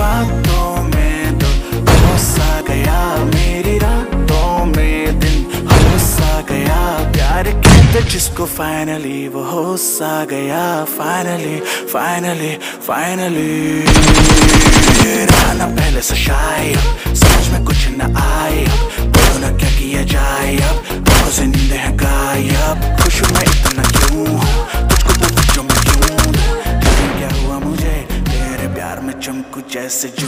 बातों में तो हो सा गया, मेरी रातों में दिन हो सा गया। प्यार कहते जिसको फाइनली वो हो सा गया, फाइनली फाइनली फाइनली। रहा ना पहले से शायद समझ में कुछ न आए, बोलो ना क्या किया जाए अब, आंखों से नींद है गायब। खुश मैं इतना क्यों हूँ, तुझको तो बच्चों में क्यों, क्या हुआ मुझे तेरे प्यार में चमकू जैसे